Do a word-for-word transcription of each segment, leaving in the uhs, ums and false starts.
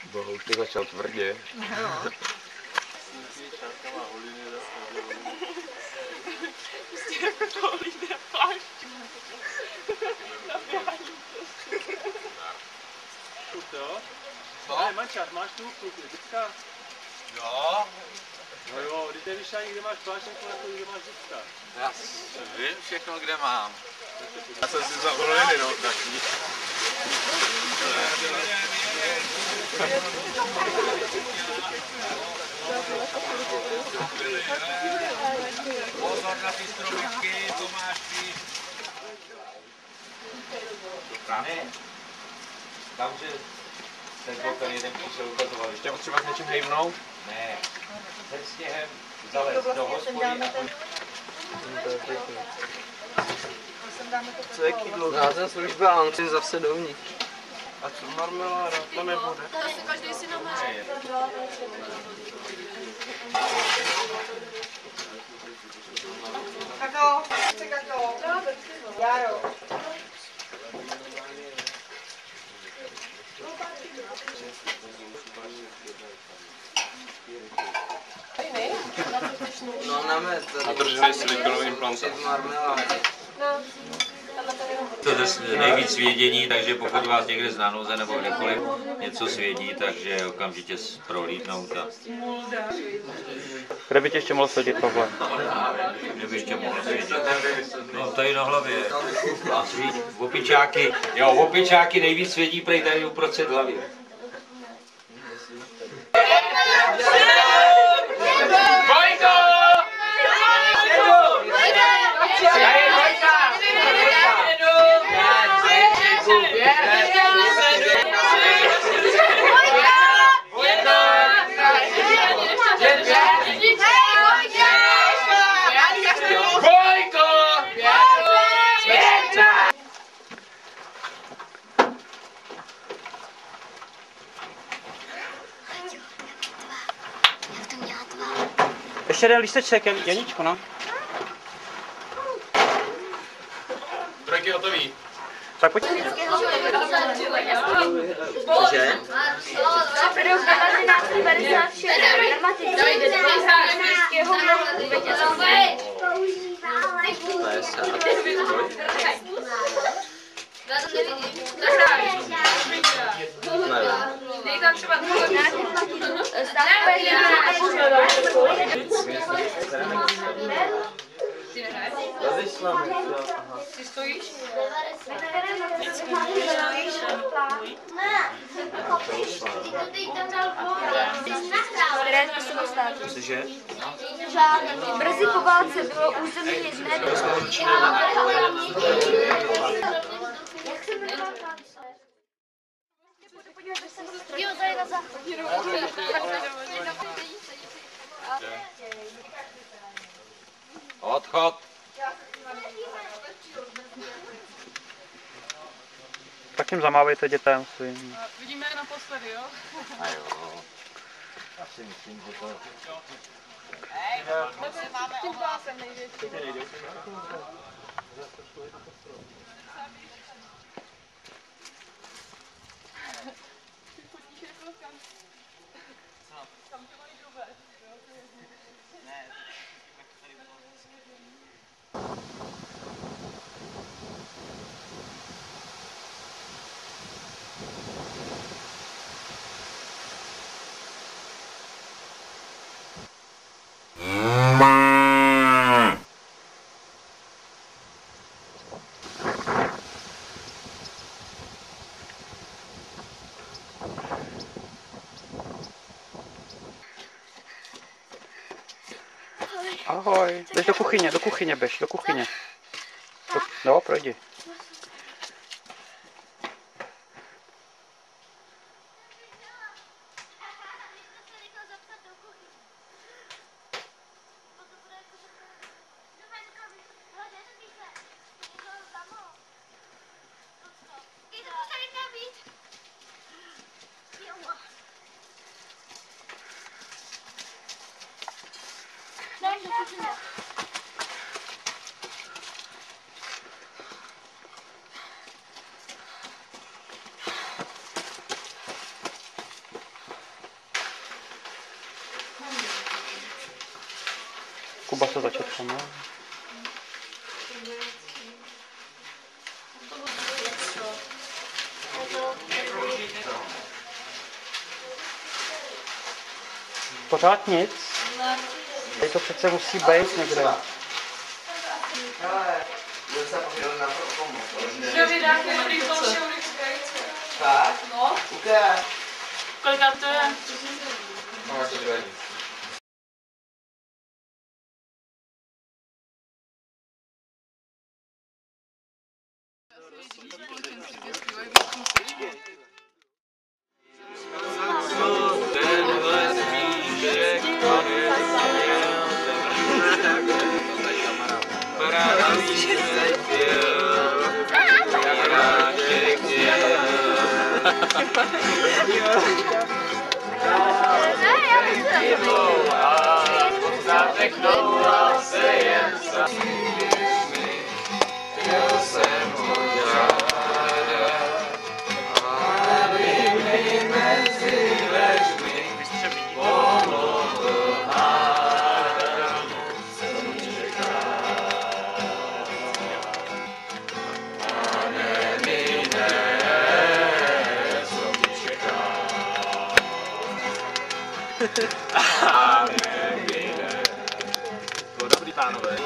Bohu, už to začal tvrdě. Jo. Prostě jako to holí na plášť. Jo? Co? Ale mančák, máš tu kluky, děcka? Jo? No jo, když nevíš ani kde máš pláštěnku, jako kde máš děcka. Já vím všechno, kde mám. Já jsem si vzal roliny, no, taky. Pozor na ty stromičky, Tomášky. Ne, tam, že ten ten jeden přišel ukazoval. Ještě potřeba s něčím hejbnout? Ne, se sněhem zalez do hospody a on... To je pěkný. Co je kýdlo? Já jsem služba a on si zase dovnitř. A co marmeláda? To nebude. To si každý si namaže. Kakao, chce kakao. Jaro. No na med. Nadržený silikonový implantant. Marmelády. To je nejvíc vědění, takže pokud vás někde zná noze nebo kdekoliv něco svědí, takže okamžitě prohlídnout. A... Kde by tě ještě mohl sedět, Pavle? Kde by ještě mohl svědit? No tady na hlavě. Opičáky, jo, opičáky nejvíc svědí prej tady uprostřed hlavy. Ještě jeden lísteček, Janíčko, no. Trojky hotový. Tak pojď. Že? Nejsem třeba Ty stojíš? Cože? Brzy po válce bylo území jedné Jak se jmenuje? Jo, to je na záchodě. Odchod. Tak jim zamávejte dětem svým. Vidíme je naposledy, jo? A jo. Já si myslím, že to... Tím pásem největší. Ahoj, běž do kuchyně, do kuchyně běž, do kuchyně. Do, no, projdi. Kuba se začetl, no. Pořád nic? Tady to přece musí být někde. Ale, byl se pochvěl na pomoc. Že vy dáte dobrý falšivý krajce. Tak? No. Ukáž. Kolik to je? No, to je. To dobrý pánové.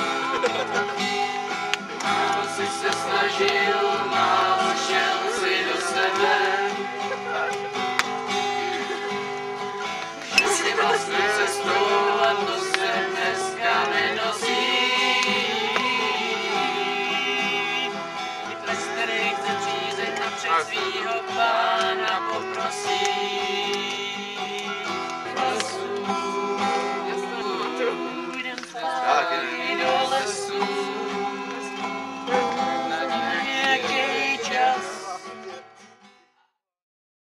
Jsi se snažil, málo šel si do sebe. Šel si vlastní cestou a to se dneska nenosí. Hitler, který chce řízet a před svýho pána poprosí. Půjdem zpátky do lesu.